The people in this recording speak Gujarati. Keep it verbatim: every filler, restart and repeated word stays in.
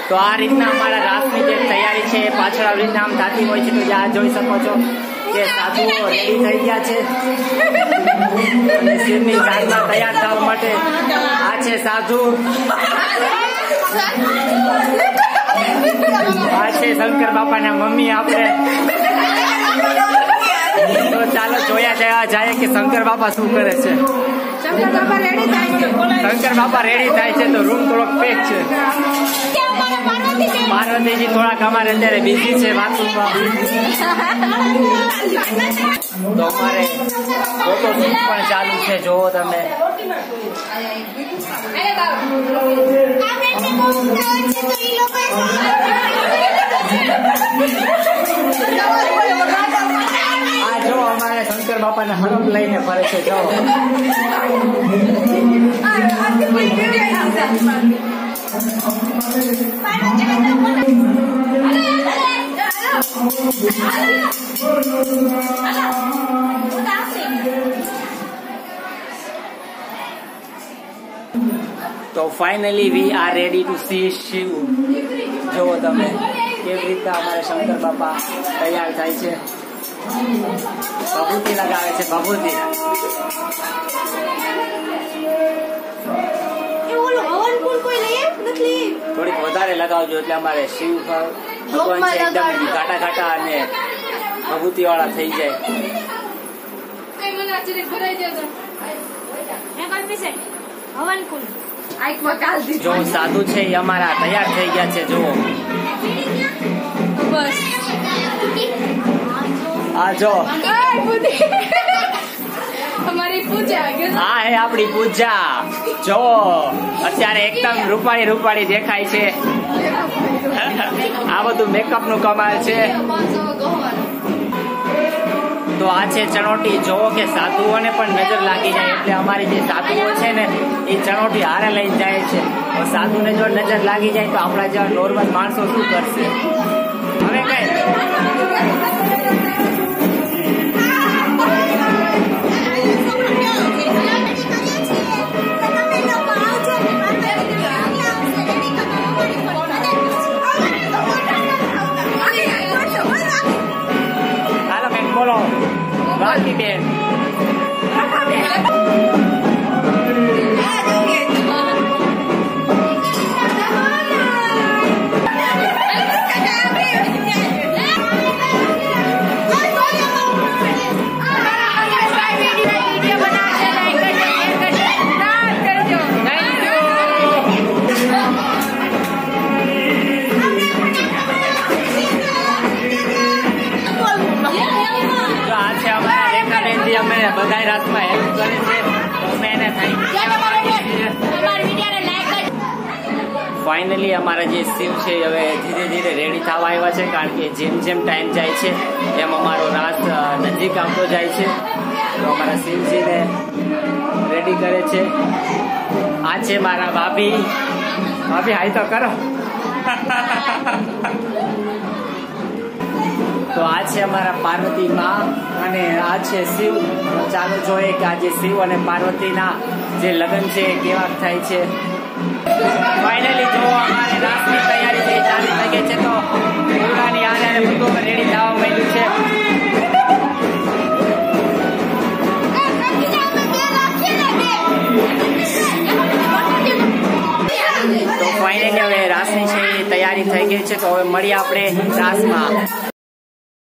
તો આ રીતના અમારા રાસની જે તૈયારી છે એ પાછળ આવી રીતના આમ થતી હોય છે. તો જ્યાં જોઈ શકો છો કે સાધુઓ રેડી થઈ ગયા છે અને શિવની સાધના તૈયાર થવા માટે. આ છે સાધુ, આ છે શંકર બાપાના મમ્મી. આપણે તો ચાલો જોયા જવા જાય કે શંકર બાપા શું કરે છે. શંકર બાપા રેડી થાય છે. શંકર બાપા રેડી થાય છે તો રૂમ થોડોક પેક છે. પાર્વતીજી થોડાક અમારે અત્યારે બિઝી છે વાતમાં. તો અમારે ફોટો શૂટ પણ ચાલુ છે, જોવો તમે. આ જો અમારે શંકર બાપાને હરમ લઈને ફરે છે. જો તો finally we are ready to see Shiv. જુઓ તમે કેવી રીતે અમારે શંકર બાપા તૈયાર થાય છે. ભભૂતિ લગાવે છે, ભભૂતિ. થોડીક વધારે લગાવજો એટલે અમારે શિવ ભગવાન છે એકદમ ઘાટા ઘાટા અને ભભૂતિ વાળા થઈ જાય. જો સાધુ છે એ અમારા તૈયાર થઈ ગયા છે. જુઓ આ જો હા હે આપણી પૂજા. જો અત્યારે એકદમ રૂપાળી રૂપાળી દેખાય છે. આ બધું મેકઅપ નું કમાલ છે. તો આ છે ચણોટી. જોવો કે સાધુઓને પણ નજર લાગી જાય એટલે અમારી જે સાધુઓ છે ને એ ચણોટી હારે લઈ જાય છે. સાધુને જો નજર લાગી જાય તો આપણા જેવા નોર્મલ માણસો શું કરશે. હવે કઈ હાલો બેન બોલો. રાજી બેન બધા રાતમાં હેલ્પ કરે છે. ફાઇનલી અમારા જે શિવ છે હવે ધીરે ધીરે રેડી થવા આવ્યા છે, કારણ કે જેમ જેમ ટાઈમ જાય છે એમ અમારો રાસ નજીક આવતો જાય છે. તો અમારા શિવજીને રેડી કરે છે. આ છે મારા ભાભી. ભાભી હાઈ તો કરો. તો આ છે અમારા પાર્વતી માં અને આ છે શિવ. ચાલો જોઈએ કે આજે શિવ અને પાર્વતીના જે લગ્ન છે એ કેવા થાય છે. ફાઇનલી જો અમારે રાસની તૈયારી થઈ ચાલુ થઈ ગઈ છે. તો પૂરાની આને બધું રેડી થવા માંડ્યું છે. તો ફાઇનલી હવે રાસની છે એ તૈયારી થઈ ગઈ છે. તો હવે મળીએ આપણે રાસમાં.